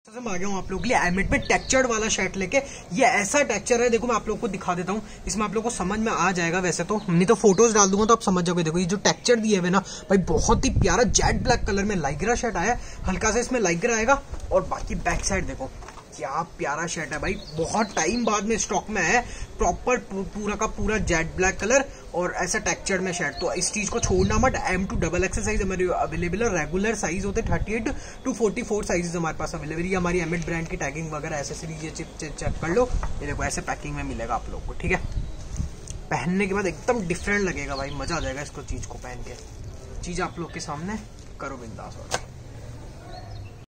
मैं आ गया हूँ आप लोगों के लिए एमिट में टेक्सचर्ड वाला शर्ट लेके। ये ऐसा टेक्सचर है, देखो मैं आप लोगों को दिखा देता हूँ, इसमें आप लोगों को समझ में आ जाएगा। वैसे तो नहीं तो फोटोज डाल दूंगा तो आप समझ जाओगे। देखो ये जो टेक्सचर दिए हुए ना भाई, बहुत ही प्यारा जेट ब्लैक कलर में लाइग्रा शर्ट आया, हल्का सा इसमें लाइग्रा आएगा। और बाकी बैक साइड देखो क्या प्यारा शर्ट है भाई, बहुत टाइम बाद में स्टॉक में है। प्रॉपर पूरा का पूरा जेट ब्लैक कलर और ऐसा टेक्सचर में शर्ट। तो इस चीज को छोड़ना मत। M2XXL साइज हमारी अवेलेबल है। रेगुलर साइज होते 38 to 44 साइजेस हमारे पास अवेलेबल। ये हमारी एमिट ब्रांड की टैगिंग वगैरह एसेसरीज ये चेक कर लो। ये देखो ऐसे पैकिंग में मिलेगा आप लोग को, ठीक है। पहनने के बाद एकदम डिफरेंट लगेगा भाई, मजा आ जाएगा इसको चीज को पहन के। चीज आप लोग के सामने करो बिंदास।